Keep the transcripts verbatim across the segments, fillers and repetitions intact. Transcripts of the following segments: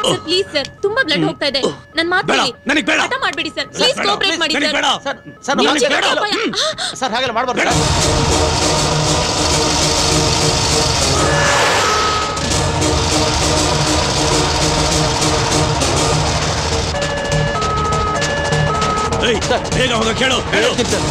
Sir please sir ತುಂಬಾ blood ಹೋಗ್ತಾ ಇದೆ ನನ್ನ ಮಾತು ಕೇಳಿ ನನಗೆ ಬೇಡ ಹಠ ಮಾಡಬೇಡಿ ಸರ್ ಪ್ಲೀಸ್ ಕೋಆಪರೇಟ್ ಮಾಡಿ ಸರ್ ಸರ್ ಸರ್ ನನಗೆ ಬೇಡ ಸರ್ ಹಾಗೆಲ್ಲ ಮಾಡಬಾರದು ಏಯ್ ಬೇಗ ಹೋಗ ಕೇಳು ಹೇಳು ಸರ್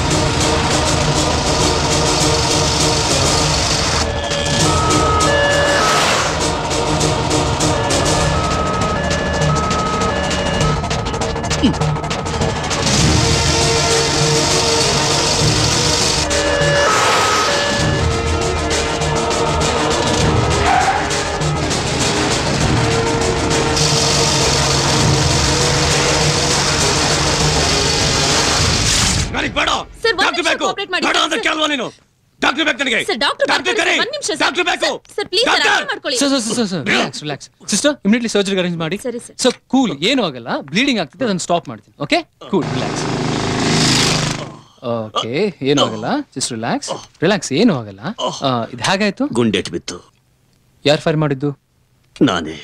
ನನಗೆ ಬೇಡ ಸರ್ ಡಾಕ್ಟರ್ ಬೇಕು ಬೇಡ ಅಂತ ಕೇಳಲ್ವಾ ನೀನು ಡಾಕ್ಟರ್ ಬೇಕು ನನಗೆ ಸರ್ ಡಾಕ್ಟರ್ ಡಾಕ್ಟರ್ ಕರೆ ಒಂದು ನಿಮಿಷ ಡಾಕ್ಟರ್ ಬೇಕು ಸರ್ ಪ್ಲೀಸ್ ಸರ್ ಅರ್ಥ ಮಾಡ್ಕೊಳ್ಳಿ sir sir sir sir relax relax sister immediately surgery arrange ಮಾಡಿ ಸರಿ ಸರ್ ಸರ್ ಕೂಲ್ ಏನು ಆಗಲ್ಲ ಬ್ಲೀಡಿಂಗ್ ಆಗ್ತಿದೆ ಅದನ್ನ ಸ್ಟಾಪ್ ಮಾಡ್ತೀನಿ ಓಕೆ ಕೂಲ್ ರಿಲ್ಯಾಕ್ಸ್ ಓಕೆ ಏನು ಆಗಲ್ಲ ಜಸ್ಟ್ ರಿಲ್ಯಾಕ್ಸ್ ರಿಲ್ಯಾಕ್ಸ್ ಏನು ಆಗಲ್ಲ ಇದು ಹೇಗಾಯ್ತು ಗುಂಡೆಟ್ ಬಿತ್ತು ಯಾರು ಫೈರ್ ಮಾಡಿದ್ದು ನಾನೇ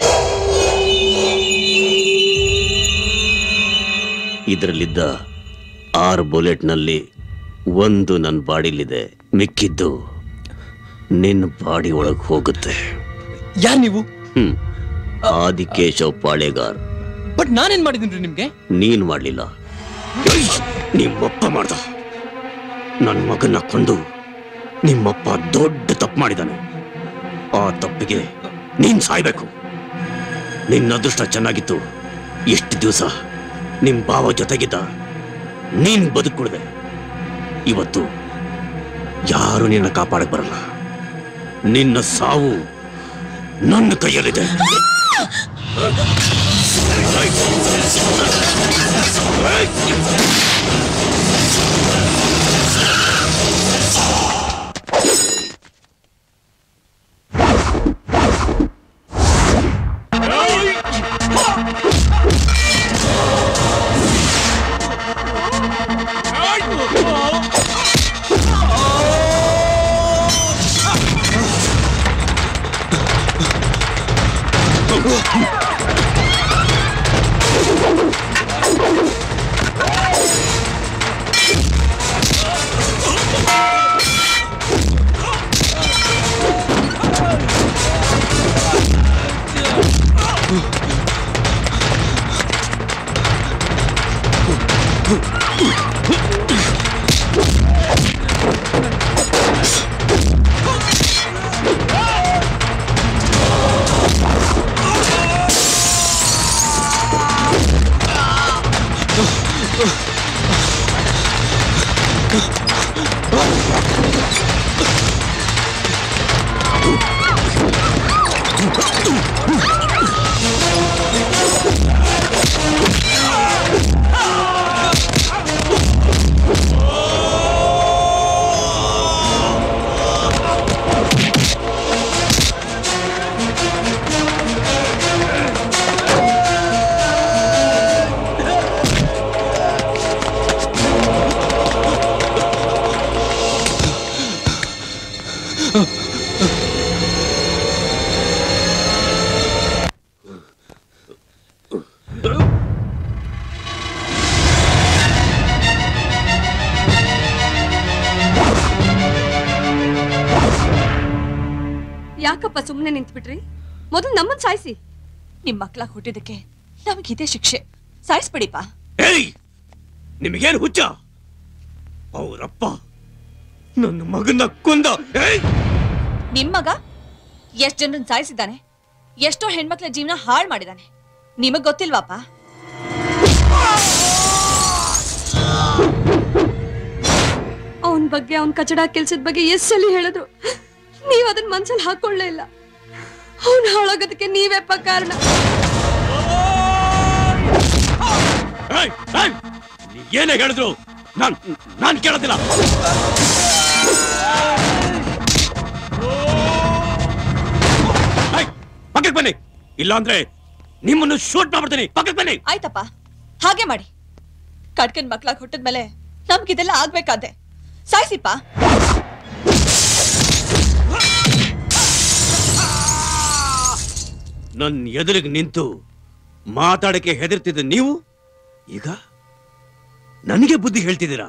ಇದರಲ್ಲಿದ್ದ ಆರು ಬುಲೆಟ್ ನಲ್ಲಿ ಒಂದು ನನ್ನ ಬಾಡಿಲಿದೆ ಮಿಕ್ಕಿದ್ದು ನಿನ್ನ ಬಾಡಿ ಒಳಗೆ ಹೋಗುತ್ತೆ ಯಾರು ನೀವು ಹ್ಮ್ ಆದಿಕೇಶವ್ ಪಾಳೆಗಾರ್ ಬಟ್ ನಾನೇನ್ ಮಾಡಿದ್ದೀನಿ ನಿಮ್ಗೆ ನೀನ್ ಮಾಡ್ಲಿಲ್ಲ ನಿಮ್ಮಪ್ಪ ಮಾಡ್ದ ನನ್ನ ಮಗನ್ನ ಕೊಂದು ನಿಮ್ಮಪ್ಪ ದೊಡ್ಡ ತಪ್ಪು ಮಾಡಿದಾನೆ ಆ ತಪ್ಪಿಗೆ ನೀನ್ ಸಾಯ್ಬೇಕು ನಿನ್ನ ಅದೃಷ್ಟ ಚೆನ್ನಾಗಿತ್ತು ಎಷ್ಟು ದಿವಸ ನಿಮ್ ಭಾವ ಜೊತೆಗಿದ್ದ ನೀನ್ ಬದುಕುಳಿದೆ ಇವತ್ತು ಯಾರು ನಿನ್ನ ಕಾಪಾಡಕ್ ಬರಲ್ಲ ನಿನ್ನ ಸಾವು ನನ್ನ ಕೈಯಲ್ಲಿದೆ ಯಾಕಪ್ಪ ಸುಮ್ಮನೆ ನಿಂತ್ಬಿಟ್ರಿ ಮೊದಲು ನಮ್ಮನ್ನ ಸಾಯಿಸಿ ನಿಮ್ ಮಕ್ಕಳ ಹುಟ್ಟಿದಕ್ಕೆ ನಮಗಿದೆ ಶಿಕ್ಷೆ ಸಾಯಿಸ್ಬಿಡಿಪ್ಪ ಏಯ್ ನಿಮಗೇನು ಹುಚ್ಚ ಅವರಪ್ಪ ನನ್ನ ಮಗನ ಕೊಂದ ನಿಮ್ ಮಗ ಎಷ್ಟ್ ಜನರನ್ನ ಸಾಯಿಸಿದ್ದಾನೆ ಎಷ್ಟೋ ಹೆಣ್ಮಕ್ಳ ಜೀವನ ಹಾಳು ಮಾಡಿದಾನೆ ನಿಮಗ್ ಗೊತ್ತಿಲ್ವಾಪ ಅವನ್ ಬಗ್ಗೆ ಅವನ್ ಕಚಡ ಕೆಲ್ಸದ ಬಗ್ಗೆ ಎಷ್ಟ್ ಸಲ ಹೇಳಿದ್ರು ನೀವ್ ಅದನ್ನ ಮನ್ಸಲ್ಲಿ ಹಾಕೊಳ್ಳೇ ಇಲ್ಲ ಅವನ್ ಹಾಳಾಗೋದಕ್ಕೆ ನೀವೆಪ್ಪ ಕಾರಣ ಏನೇ ಹೇಳಿದ್ರು ನಾನ್ ನಾನ್ ಕೇಳೋದಿಲ್ಲ ಪಕ್ಕಕ್ಕೆ ಬನ್ನಿ ಇಲ್ಲ ಅಂದ್ರೆ ನಿಮ್ಮನ್ನು ಶೂಟ್ ಮಾಡ್ಬಿಡ್ತೀನಿ ಪಕ್ಕಕ್ಕೆ ಬನ್ನಿ ಆಯ್ತಪ್ಪ ಹಾಗೆ ಮಾಡಿ ಕಟ್ಕನ್ ಮಕ್ಳಾಗ ಹುಟ್ಟಿದ್ಮೇಲೆ ನಮ್ಗಿದೆಲ್ಲ ಆಗ್ಬೇಕಾದೆ ಸಾಯಿಸಿಪ್ಪ ನನ್ನ ಎದುರಿಗೆ ನಿಂತು ಮಾತಾಡಕ್ಕೆ ಹೆದರ್ತಿದ್ದ ನೀವು ಈಗ ನನಗೆ ಬುದ್ಧಿ ಹೇಳ್ತಿದ್ದೀರಾ?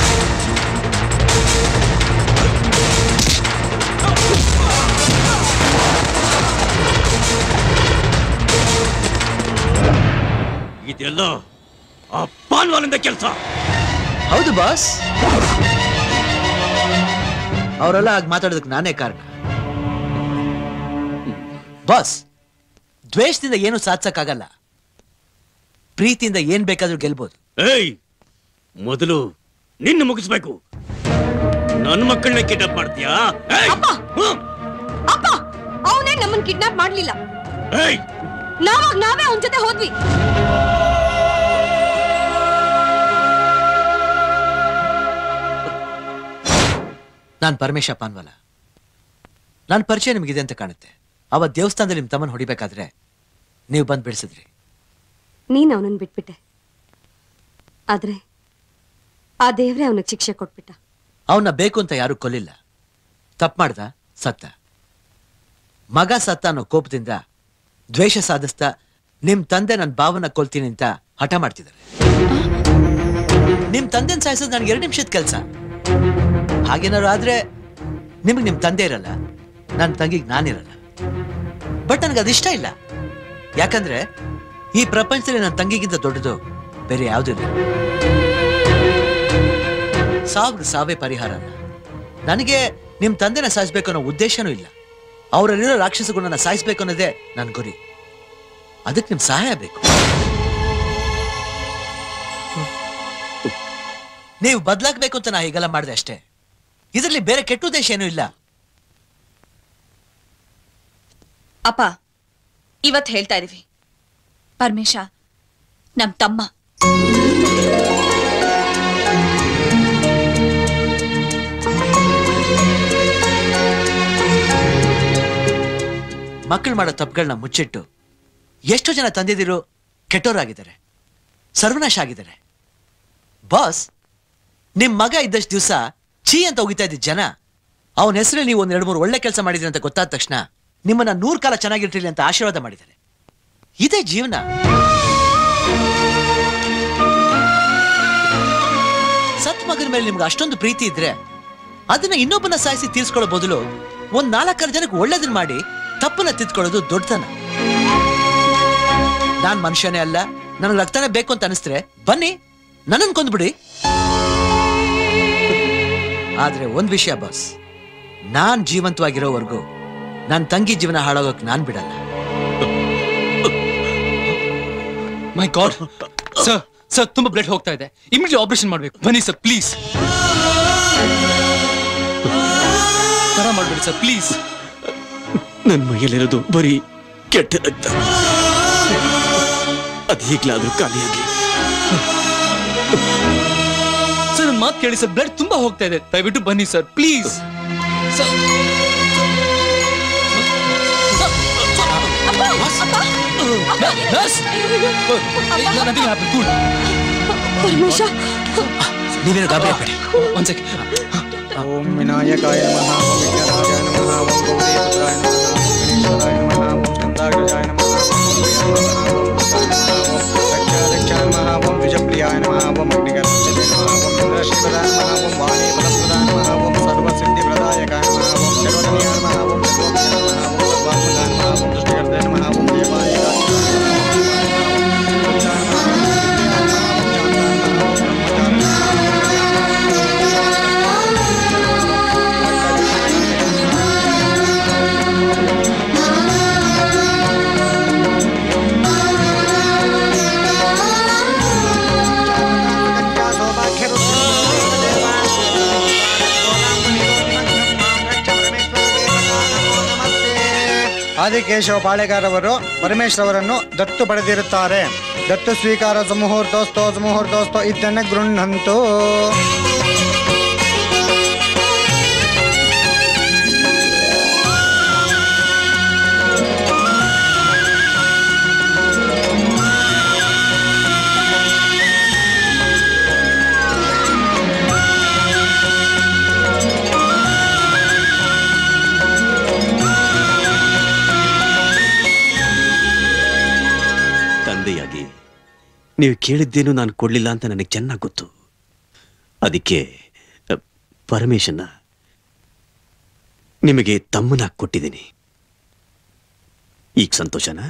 ಇದೆಲ್ಲ ಆ ಪಾನ್ವಾಲಿಂದ ಕೆಲಸ. ಹೌದು ಬಾಸ್, ಅವರೆಲ್ಲ ಆಗ ಮಾತಾಡೋದಕ್ಕೆ ನಾನೇ ಕಾರಣ. ಬಾಸ್, ದ್ವೇಷದಿಂದ ಏನು ಸಾಧಿಸಕ್ಕಾಗಲ್ಲ, ಪ್ರೀತಿಯಿಂದ ಏನ್ ಬೇಕಾದ್ರೂ ಗೆಲ್ಬಹುದು. ಏಯ್, ಮೊದಲು ನಿನ್ನ ಮುಗಿಸ್ಬೇಕು. ನನ್ನ ಮಕ್ಕಳನ್ನ ಕಿಡ್ನಾಪ್ ಮಾಡ್ತೀಯಾ? ಅಪ್ಪ, ಅವನೇ ನಮ್ಮನ್ನ ಕಿಡ್ನಾಪ್ ಮಾಡ್ಲಿಲ್ಲ. ಏಯ್, ನಾವಾಗ ನಾವೇ ಅವನ ಜೊತೆ ಹೋದ್ವಿ. ನಾನ್ ಪರಮೇಶ ಪಾನ್ವಾಲ. ನನ್ನ ಪರಿಚಯ ನಿಮಗಿದೆ ಅಂತ ಕಾಣುತ್ತೆ. ಅವತ್ ದೇವಸ್ಥಾನದಲ್ಲಿ ನಿಮ್ ತಮ್ಮನ್ ಹೊಡಿಬೇಕಾದ್ರೆ ನೀವು ಬಂದ್ ಬಿಡಿಸಿದ್ರಿ. ನೀನ್ ಅವನನ್ನ ಬಿಟ್ಬಿಟ್ಟೆ, ಆದ್ರೆ ಆ ದೇವ್ರೆ ಅವನಿಗೆ ಶಿಕ್ಷೆ ಕೊಟ್ಬಿಟ್ಟ. ಅವನ್ನ ಬೇಕು ಅಂತ ಯಾರು ಕೊಲ್ಲಿಲ್ಲ. ತಪ್ಪು ಮಾಡ್ದ, ಸತ್ತ. ಮಗ ಸತ್ತ ಅನ್ನೋ ಕೋಪದಿಂದ ದ್ವೇಷ ಸಾಧಿಸ್ತಾ ನಿಮ್ ತಂದೆ ನನ್ನ ಭಾವನ ಕೊಲ್ತೀನಿ ಅಂತ ಹಠ ಮಾಡ್ತಿದ್ದಾರೆ. ನಿಮ್ ತಂದೆನ್ ಸಾಯಿಸೋದು ನನ್ಗೆ ಎರಡು ನಿಮಿಷದ ಕೆಲ್ಸ. ಹಾಗೇನಾದ್ರು ಆದ್ರೆ ನಿಮಗ್ ನಿಮ್ ತಂದೆ ಇರಲ್ಲ, ನನ್ನ ತಂಗಿಗೆ ನಾನಿರಲ್ಲ. ಬಟ್ ನನಗೆ ಅದಿಷ್ಟ ಇಲ್ಲ. ಯಾಕಂದ್ರೆ ಈ ಪ್ರಪಂಚದಲ್ಲಿ ನನ್ನ ತಂಗಿಗಿಂತ ದೊಡ್ಡದು ಬೇರೆ ಯಾವುದೂ ಇಲ್ಲ. ಸಾವಿರ ಸಾವೇ ಪರಿಹಾರ ಅಲ್ಲ. ನನಗೆ ನಿಮ್ ತಂದೆನ ಸಾಯಿಸ್ಬೇಕು ಅನ್ನೋ ಉದ್ದೇಶನೂ ಇಲ್ಲ. ಅವರಲ್ಲಿರೋ ರಾಕ್ಷಸ ಗುಣನ ಸಾಯಿಸ್ಬೇಕು ಅನ್ನೋದೇ ನನ್ನ ಗುರಿ. ಅದಕ್ಕೆ ನಿಮ್ ಸಹಾಯ ಬೇಕು. ನೀವು ಬದಲಾಗಬೇಕು ಅಂತ ನಾ ಹೀಗೆಲ್ಲ ಮಾಡಿದೆ ಅಷ್ಟೇ. ಇದರಲ್ಲಿ ಬೇರೆ ಕೆಟ್ಟ ಉದ್ದೇಶ ಏನೂ ಇಲ್ಲ. ಅಪ್ಪ, ಇವತ್ತು ಹೇಳ್ತಾ ಇದೀವಿ, ಪರಮೇಶ ನಮ್ ತಮ್ಮ. ಮಕ್ಕಳು ಮಾಡೋ ತಪ್ಪುಗಳನ್ನ ಮುಚ್ಚಿಟ್ಟು ಎಷ್ಟೋ ಜನ ತಂದಿದಿರು ಕೆಟ್ಟೋರಾಗಿದ್ದಾರೆ, ಸರ್ವನಾಶ ಆಗಿದ್ದಾರೆ. ಬಾಸ್, ನಿಮ್ ಮಗ ಇದ್ದಷ್ಟು ದಿವಸ ಛೀ ಅಂತ ಹೋಗಿತಾ ಇದ್ದ ಜನ ಅವನ ಹೆಸರಲ್ಲಿ ನೀವು ಒಂದ್ ಎರಡು ಮೂರು ಒಳ್ಳೆ ಕೆಲಸ ಮಾಡಿದ್ರಿ ಅಂತ ಗೊತ್ತಾದ ತಕ್ಷಣ ನಿಮ್ಮನ್ನ ನೂರ್ ಕಾಲ ಚೆನ್ನಾಗಿರ್ತಿರ್ಲಿ ಅಂತ ಆಶೀರ್ವಾದ ಮಾಡಿದ್ದಾರೆ. ಇದೇ ಜೀವನ. ಸತ್ ಮಗನ ಮೇಲೆ ನಿಮ್ಗೆ ಅಷ್ಟೊಂದು ಪ್ರೀತಿ ಇದ್ರೆ ಅದನ್ನ ಇನ್ನೊಬ್ಬನ ಸಾಯಿಸಿ ತೀರ್ಸ್ಕೊಳ್ಳೋ ಬದಲು ಒಂದ್ ನಾಲ್ಕಾರು ಜನಕ್ಕೆ ಒಳ್ಳೇದನ್ನ ಮಾಡಿ ತಪ್ಪನ್ನ ತಿದ್ಕೊಳ್ಳೋದು ದೊಡ್ಡತನ. ನಾನ್ ಮನುಷ್ಯನೇ ಅಲ್ಲ, ನನಗೆ ರಕ್ತನೇ ಬೇಕು ಅಂತ ಅನಿಸ್ತ್ರೆ ಬನ್ನಿ, ನನ್ನನ್ನು ಕೊಂದ್ಬಿಡಿ. ಆದ್ರೆ ಒಂದ್ ವಿಷಯ ಬಾಸ್, ನಾನ್ ಜೀವಂತವಾಗಿರೋವರೆಗೂ ನನ್ನ ತಂಗಿ ಜೀವನ ಹಾಳಾಗೋಕ್ ನಾನ್ ಬಿಡಲ್ಲ. ಮೈ ಗಾಡ್ ಸರ್, ಸರ್ ತುಂಬಾ ಬ್ಲಡ್ ಹೋಗ್ತಾ ಇದೆ, ಇಮಿಡಿಯೇಟ್ ಆಪರೇಷನ್ ಮಾಡ್ಬೇಕು. ಬನ್ನಿ ಸರ್ ಪ್ಲೀಸ್. ತರ ಮಾಡ್ಬೇಡಿ ಸರ್ ಪ್ಲೀಸ್. ನನ್ನ ಮೈಯಲ್ಲಿರೋದು ಬರೀ ಕೆಟ್ಟ ರಕ್ತ, ಅದು ಈಗ್ಲಾದ್ರೂ ಖಾಲಿಯಾಗ್ಲಿ. ಸರ್ ನನ್ನ ಮಾತು ಕೇಳಿ ಸರ್, ಬ್ಲಡ್ ತುಂಬಾ ಹೋಗ್ತಾ ಇದೆ, ದಯವಿಟ್ಟು ಬನ್ನಿ ಸರ್ ಪ್ಲೀಸ್. ಪರಮೇಶ, ನೀವೇನು ಗಾಬರಿ ಬೇಡಿ. ಒಂದ್ ಸೆಕೆಂಡ್. ಓಂ ವಿನಾಯಕಾಯ ನಮಃ, ಓಂ ವಿಘ್ನರಾಜಾಯ ನಮಃ, ಓಂ ಗೌರೀಪುತ್ರಾಯ ನಮಃ, ಓಂ ಗಣೇಶ್ವರಾಯ ನಮಃ, ಓಂ ಚಂದಾಗ್ರಜಾಯ ನಮಃ, ದಕ್ಷಾಯ ನಮಃ, ಓಂ ವಿಜಯಪ್ರಿಯಾಯ ನಮಃ, ಓಂ ಅಗ್ನಿಗರ್ಭಜಾಯ ನಮಃ, ಓಂ ಇಂದ್ರಶ್ರೀಪದಾಯ ನಮಃ, ಓಂ ವಾಣಿಪದಪ್ರದಾಯ ನಮಃ, ಓಂ ಸರ್ವಸಿದ್ಧಿಪ್ರದಾಯಕಾಯ ನಮಃ, ಓಂ ಸರ್ವಧನಿಯಾಯ ನಮಃ, ಓಂ ಸರ್ವೋಪಯಾಯ ನಮಃ, ಓಂ ಸರ್ವಾತ್ಮಕಾಯ ನಮಃ, ಓಂ ದೃಷ್ಟಿಕರ್ತಾಯ ನಮಃ, ಓಂ ದೇವಾಯ ಆದಿಕೇಶವ ಪಾಳೆಗಾರವರು ಪರಮೇಶ್ವರವರನ್ನು ದತ್ತು ಪಡೆದಿರುತ್ತಾರೆ. ದತ್ತು ಸ್ವೀಕಾರ ಸುಮುಹೂರ್ತೋಸ್ತೋ ಸುಮುಹೂರ್ತೋಸ್ತೋ ಇದನ್ನ ಗೃಹಂತು. ತಂದೆಯ ನೀವು ಕೇಳಿದ್ದೇನು ನಾನು ಕೊಡ್ಲಿಲ್ಲ ಅಂತ ನನಗೆ ಚೆನ್ನಾಗಿ ಗೊತ್ತು. ಅದಕ್ಕೆ ಪರಮೇಶನ್ನ ನಿಮಗೆ ತಮ್ಮನಾಗಿ ಕೊಟ್ಟಿದ್ದೀನಿ. ಈಗ ಸಂತೋಷನಾ?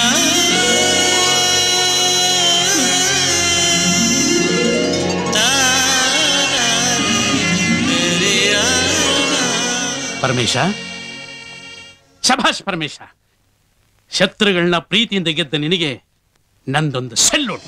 ಪರಮೇಶ, ಶಭಾಷ್ ಪರಮೇಶ. ಶತ್ರುಗಳನ್ನ ಪ್ರೀತಿಯಿಂದ ಗೆದ್ದ ನಿನಗೆ ನಂದೊಂದು ಸೆಲ್ಯೂಟ್.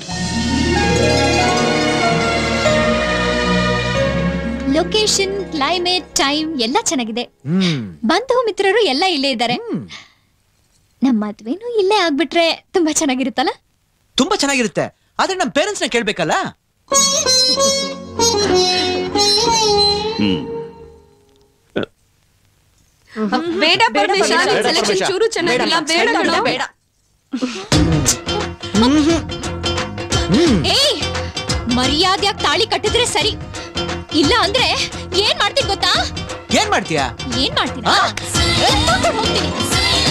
ಲೊಕೇಶನ್, ಕ್ಲೈಮೇಟ್, ಟೈಮ್ ಎಲ್ಲ ಚೆನ್ನಾಗಿದೆ. ಬಂಧು ಮಿತ್ರರು ಎಲ್ಲ ಇಲ್ಲೇ ಇದ್ದಾರೆ. ನಮ್ಮ ಮದ್ವೆನೂ ಇಲ್ಲೇ ಆಗ್ಬಿಟ್ರೆ ತುಂಬಾ ಚೆನ್ನಾಗಿರುತ್ತಲ್ಲ? ತುಂಬಾ ಚೆನ್ನಾಗಿರುತ್ತೆ. ಆದ್ರೆ ನಮ್ಮ ಪೇರೆಂಟ್ಸ್ ನ ಕೇಳ್ಬೇಕಲ್ಲ. ಬೇಡ ಪರಮೇಶ, ಸೆಲೆಕ್ಷನ್ ಚೂರು ಚೆನ್ನಾಗಿಲ್ಲ. ಬೇಡ ಕಣೋ. ಬೇಡ. ಏಯ್, ಮರ್ಯಾದೆಯಾಗಿ ತಾಳಿ ಕಟ್ಟಿದ್ರೆ ಸರಿ, ಇಲ್ಲ ಅಂದ್ರೆ ಏನ್ ಮಾಡ್ತೀನಿ ಗೊತ್ತಾ? ಏನ್ ಮಾಡ್ತೀಯಾ? ಏನ್ ಮಾಡ್ತೀರಾ? ಹೋಗ್ತೀನಿ.